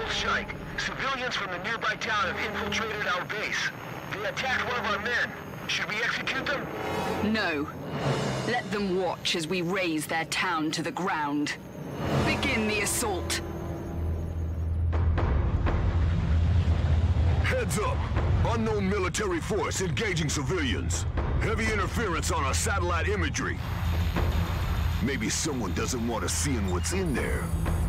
Coldstrike. Civilians from the nearby town have infiltrated our base. They attacked one of our men. Should we execute them? No. Let them watch as we raze their town to the ground. Begin the assault. Heads up! Unknown military force engaging civilians. Heavy interference on our satellite imagery. Maybe someone doesn't want us seeing what's in there.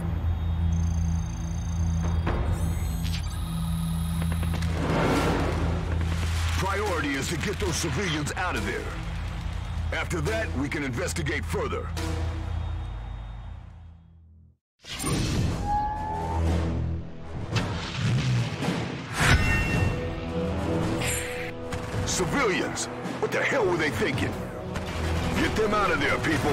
Priority is to get those civilians out of there. After that, we can investigate further. Civilians! What the hell were they thinking? Get them out of there, people!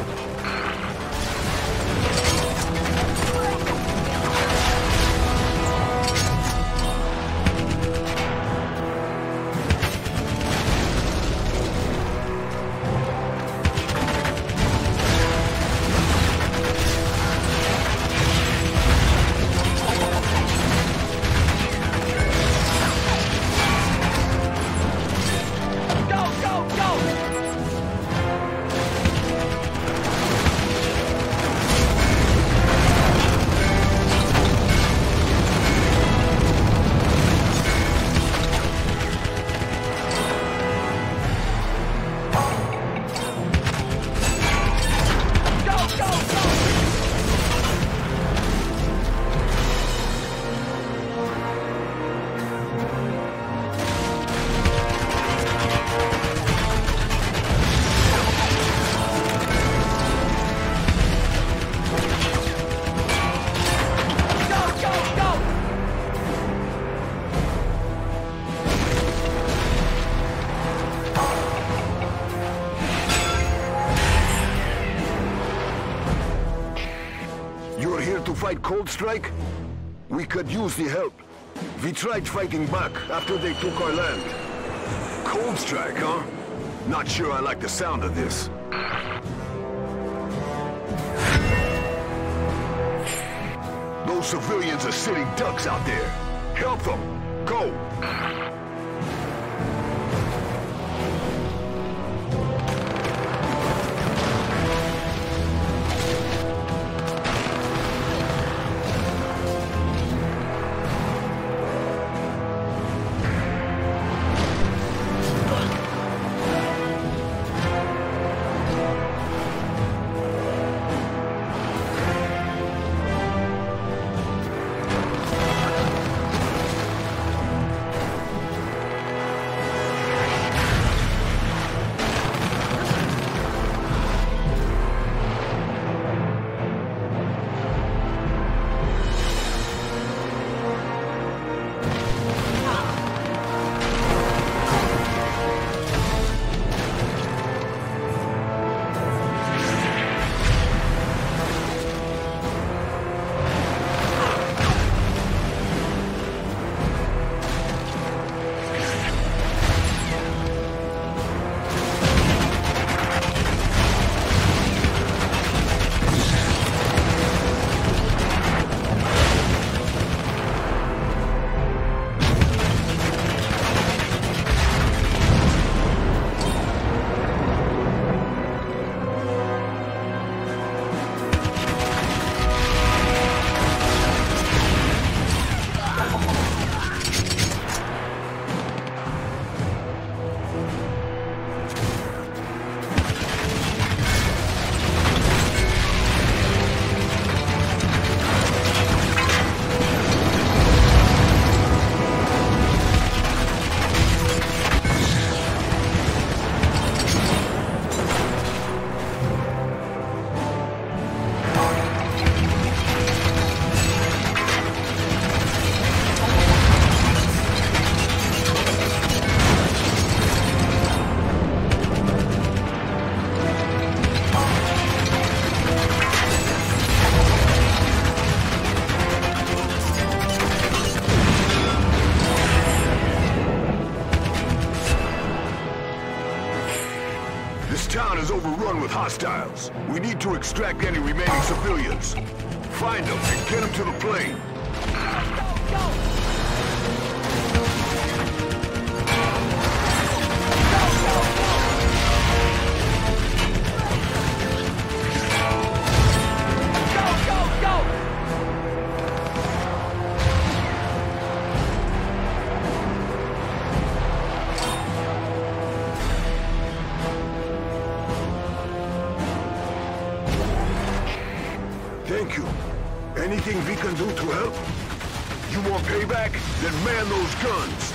You're here to fight Coldstrike? We could use the help. We tried fighting back after they took our land. Coldstrike, huh? Not sure I like the sound of this. Those civilians are sitting ducks out there. Help them! Go! This town is overrun with hostiles. We need to extract any remaining civilians. Find them and get them to the plane. Thank you. Anything we can do to help? You want payback? Then man those guns!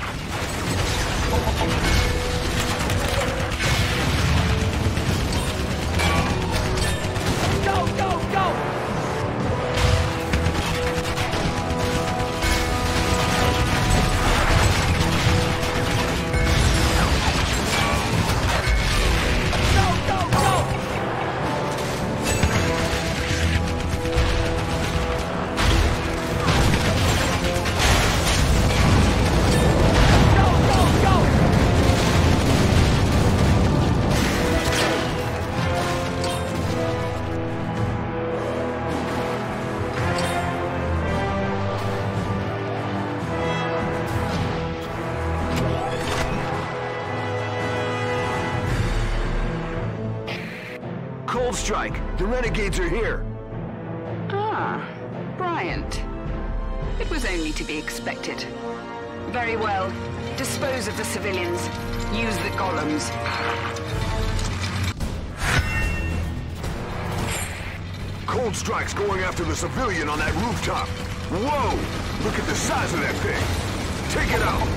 Go, go, go! Coldstrike, the Renegades are here. Ah, Bryant. It was only to be expected. Very well. Dispose of the civilians. Use the golems. Coldstrike's going after the civilian on that rooftop. Whoa! Look at the size of that thing. Take it out.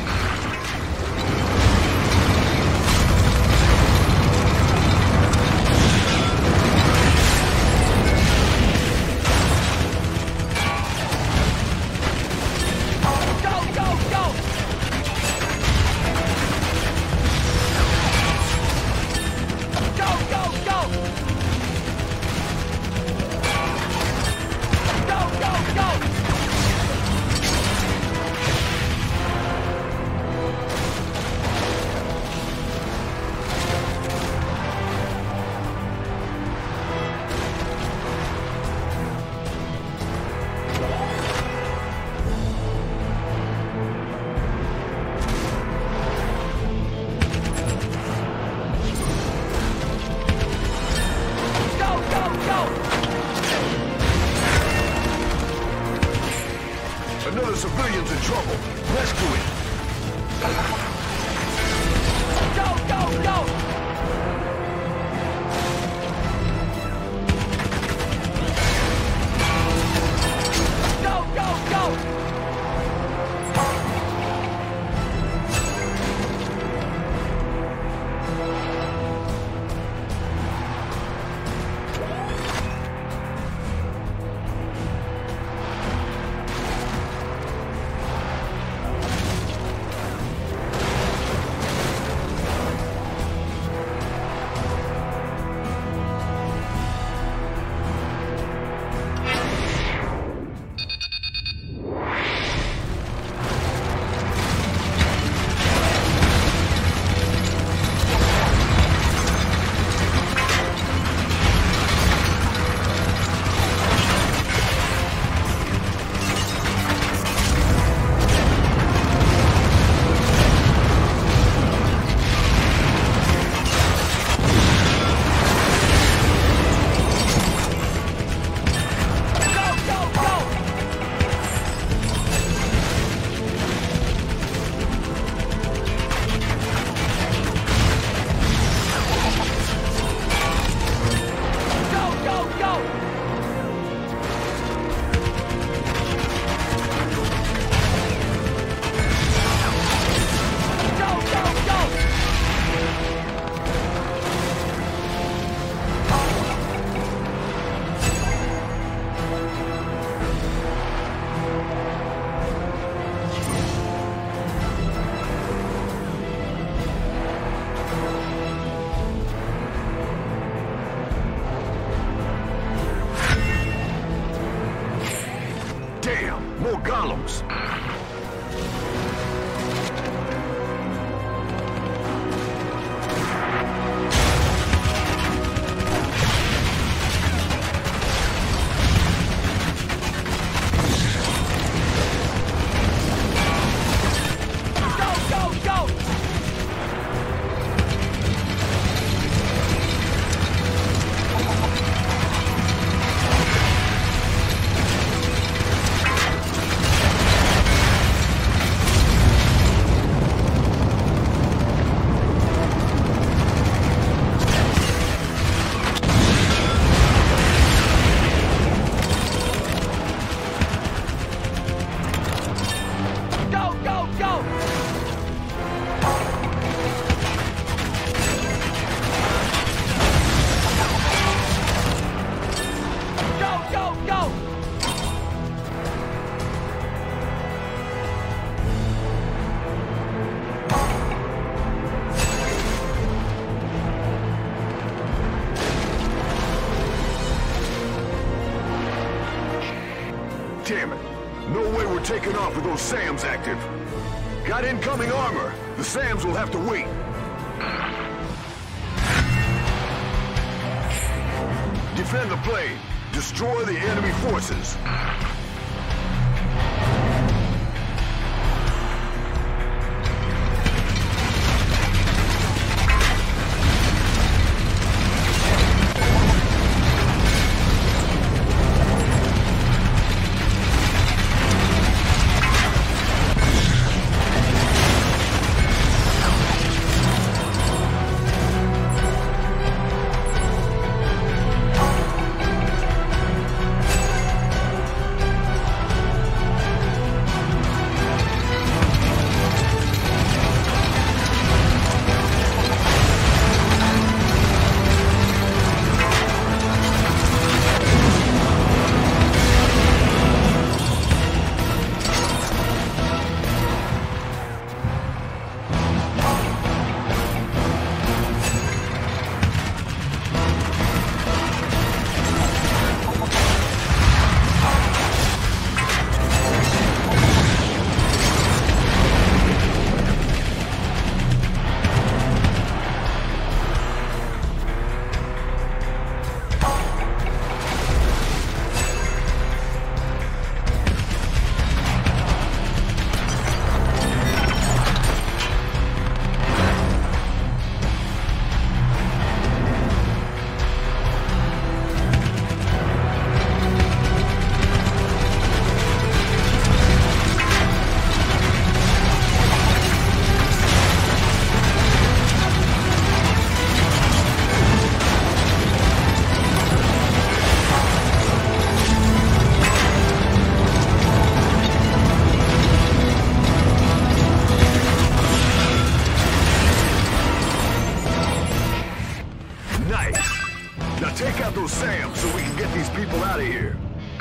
Another civilian's in trouble. Rescue him. Go, go, go! Go, go, go! More golems. Damn it. No way we're taking off with those SAMs active. Got incoming armor. The SAMs will have to wait. Defend the plane. Destroy the enemy forces. Take out those SAMs so we can get these people out of here.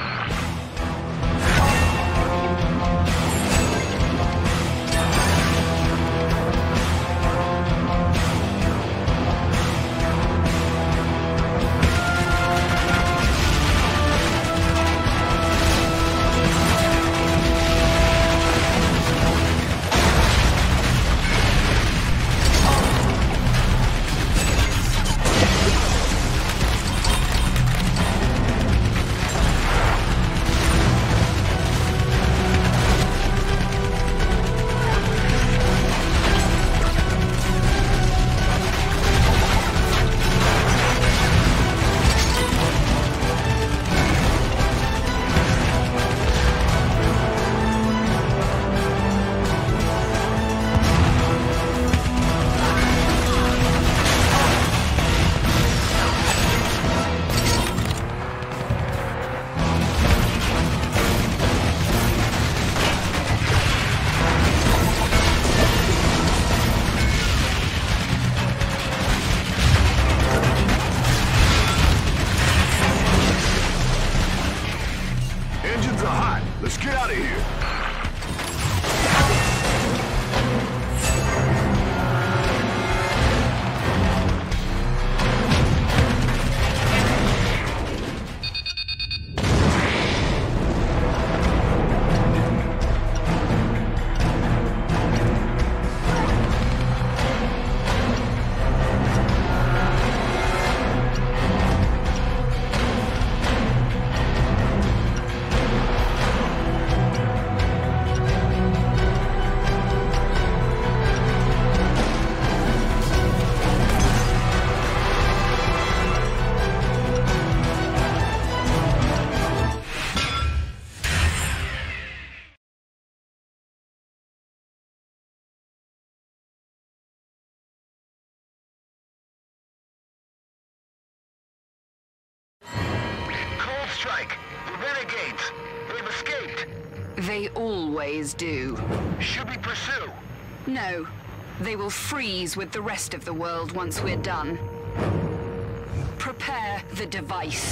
Engines are hot. Let's get out of here. Coldstrike, the Renegades. They've escaped. They always do. Should we pursue? No. They will freeze with the rest of the world once we're done. Prepare the device.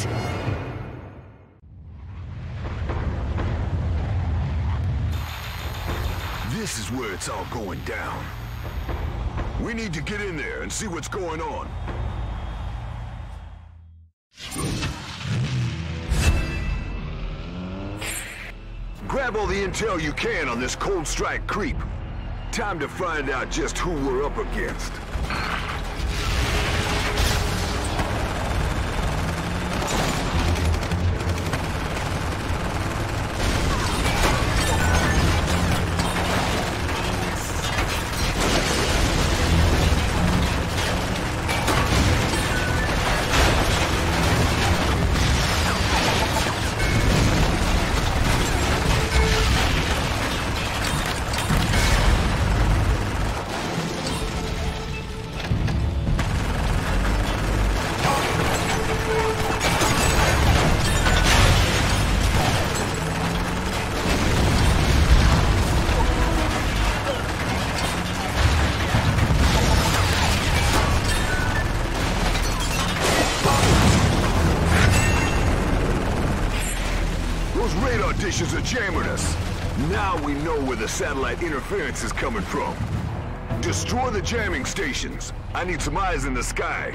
This is where it's all going down. We need to get in there and see what's going on. have all the intel you can on this Coldstrike creep. Time to find out just who we're up against. Radar dishes are jamming us. Now we know where the satellite interference is coming from. Destroy the jamming stations. I need some eyes in the sky.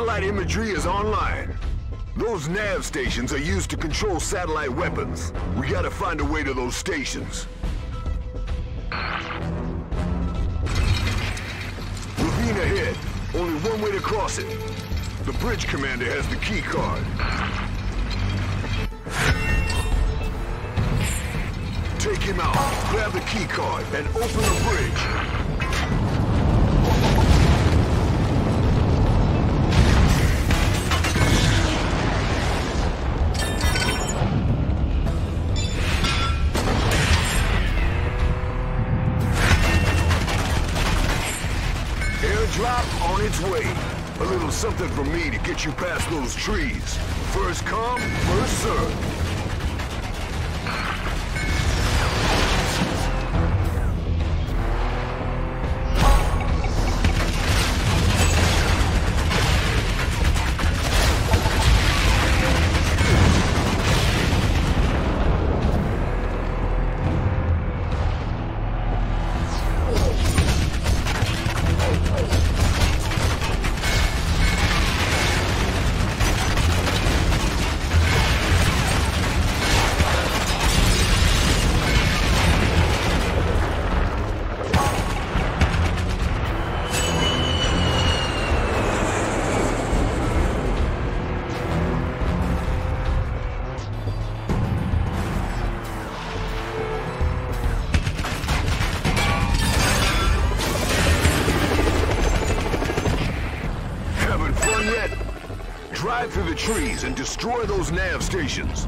Satellite imagery is online. Those nav stations are used to control satellite weapons. We gotta find a way to those stations. Ravine ahead. Only one way to cross it. The bridge commander has the key card. Take him out, grab the key card, and open the bridge. Airdrop on its way. A little something from me to get you past those trees. First come, first serve. Drive through the trees and destroy those nav stations.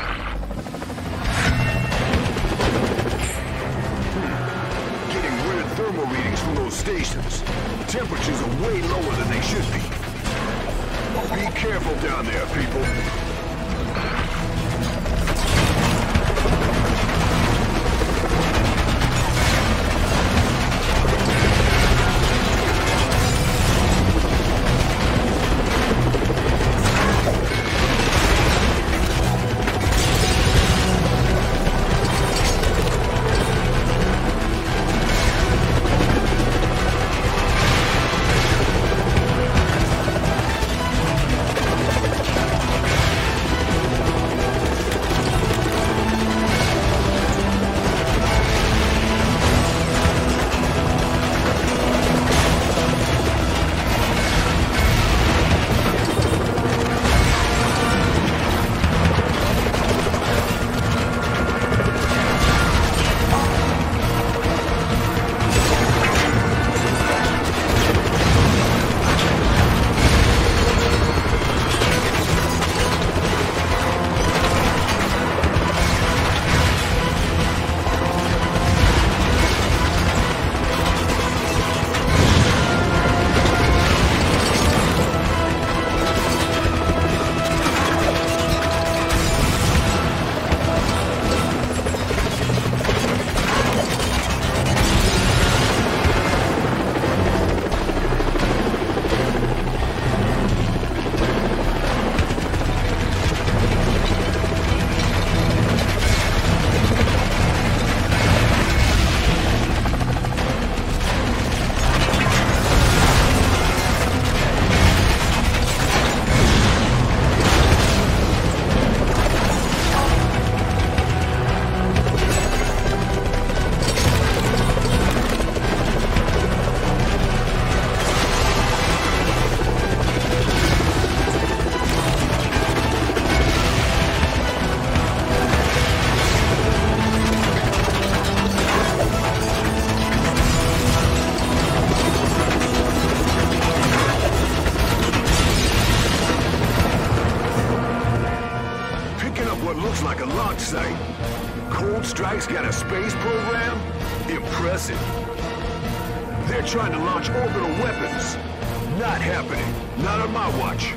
Getting weird thermal readings from those stations. Temperatures are way lower than they should be. Be careful down there, people. Like a launch site. Coldstrike's got a space program? Impressive. They're trying to launch orbital weapons. Not happening. Not on my watch.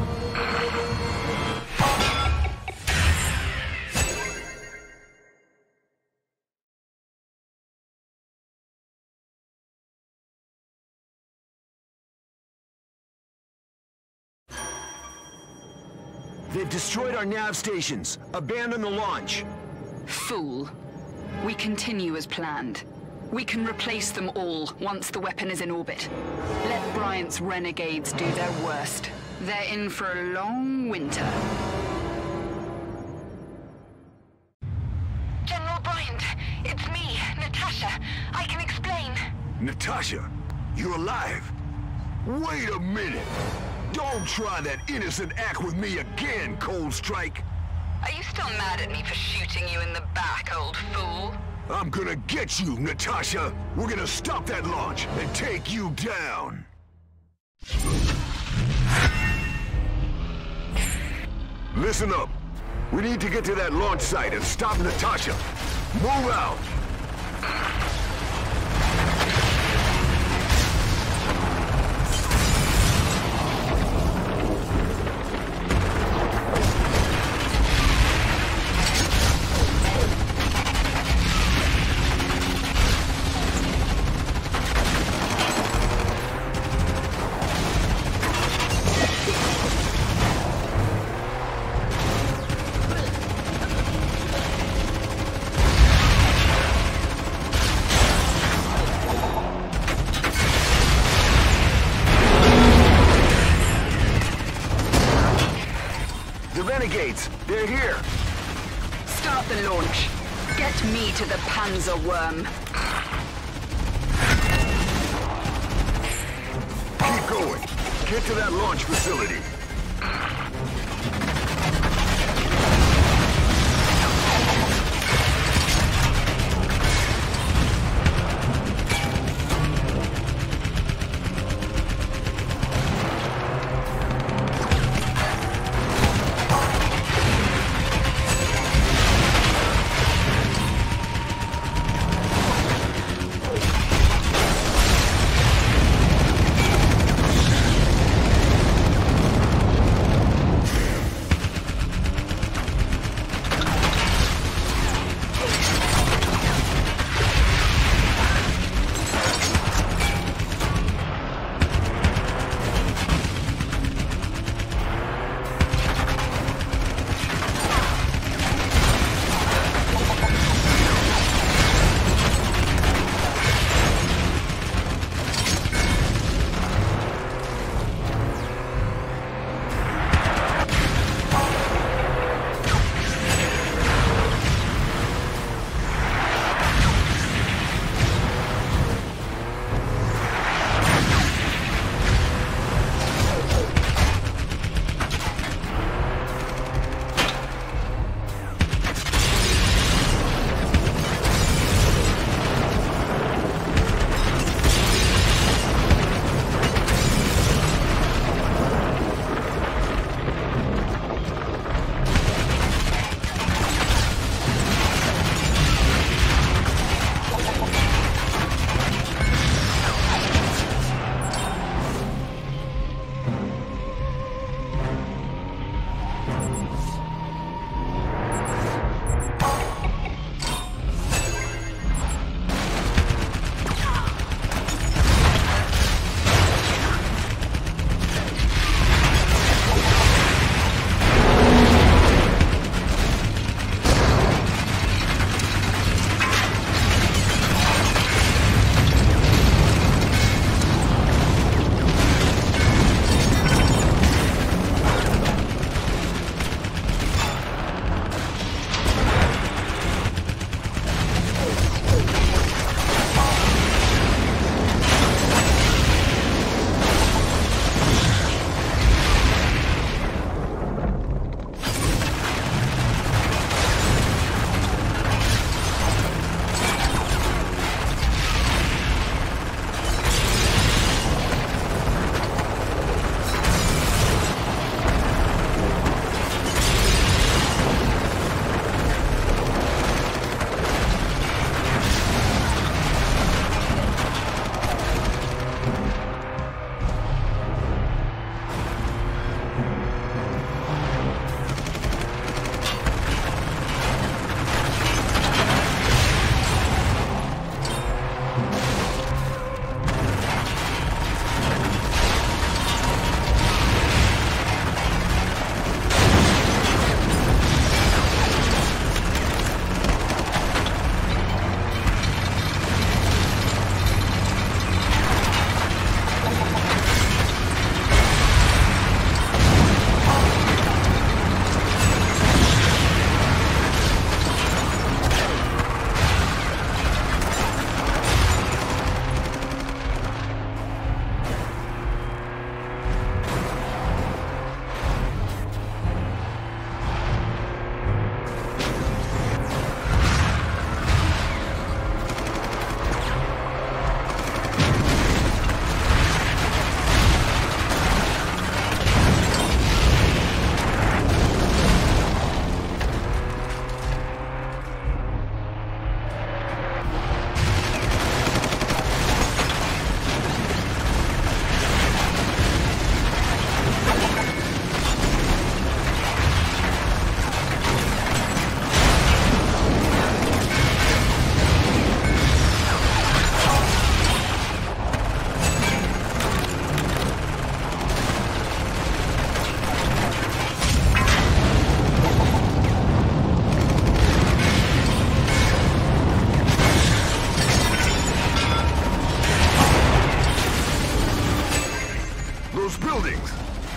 They've destroyed our nav stations. Abandon the launch. Fool. We continue as planned. We can replace them all once the weapon is in orbit. Let Bryant's renegades do their worst. They're in for a long winter. General Bryant, it's me, Natasha. I can explain. Natasha, you're alive? Wait a minute! Don't try that innocent act with me again, Coldstrike! Are you still mad at me for shooting you in the back, old fool? I'm gonna get you, Natasha! We're gonna stop that launch and take you down! Listen up. We need to get to that launch site and stop Natasha. Move out! The Renegades! They're here! Start the launch. Get me to the Panzer Worm. Keep going. Get to that launch facility.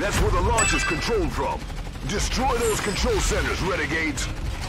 That's where the launch is controlled from. Destroy those control centers, Renegades.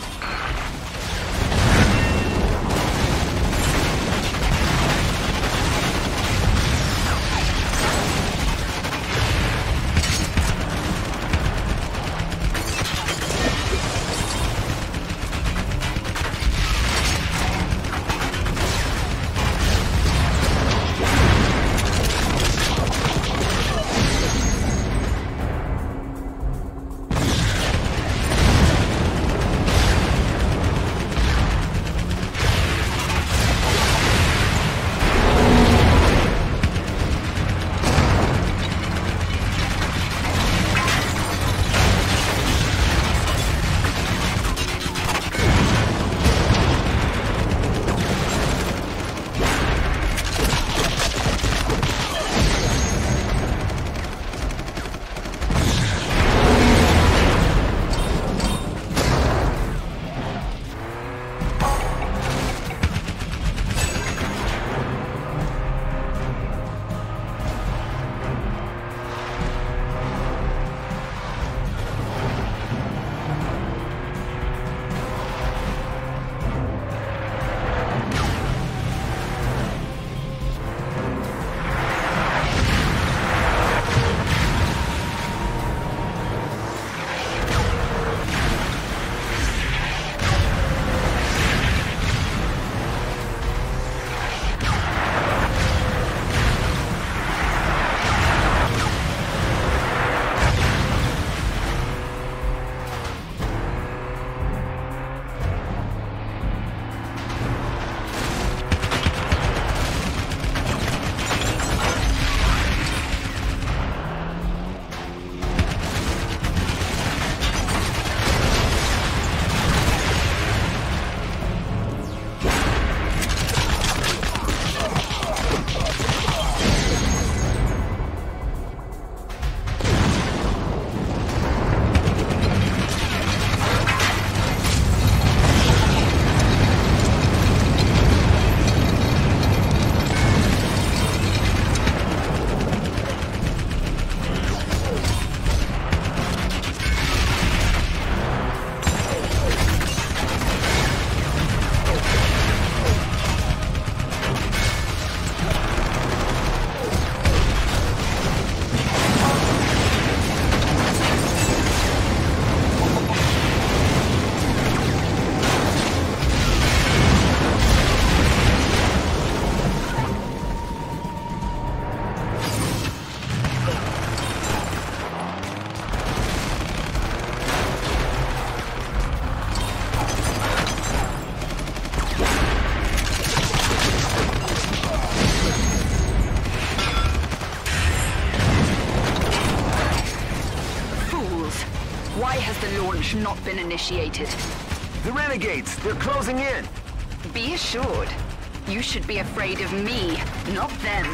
Not been initiated. The Renegades, they're closing in. Be assured, you should be afraid of me, not them.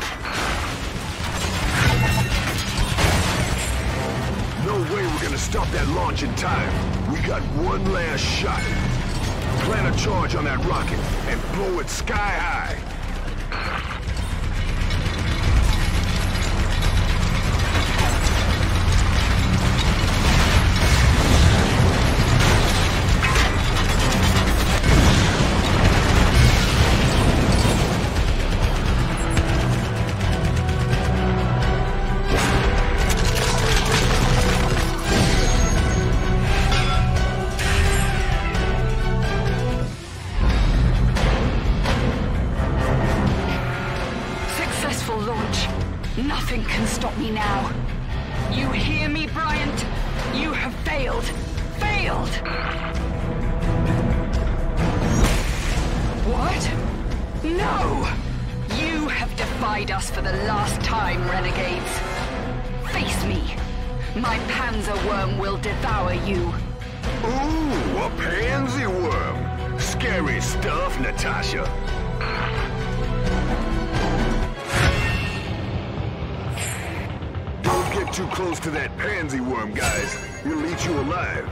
No way we're gonna stop that launch in time. We got one last shot. Plant a charge on that rocket and blow it sky high. Nothing can stop me now. You hear me, Bryant? You have failed. Failed! What? No! You have defied us for the last time, Renegades. Face me. My panzer worm will devour you. Ooh, a pansy worm. Scary stuff, Natasha. Don't get too close to that pansy worm, guys. He'll eat you alive.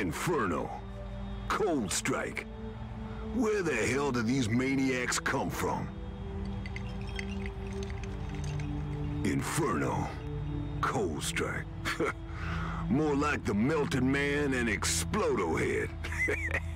Inferno. Coldstrike. Where the hell do these maniacs come from? Inferno. Coldstrike. More like the Melted Man and Explodo Head.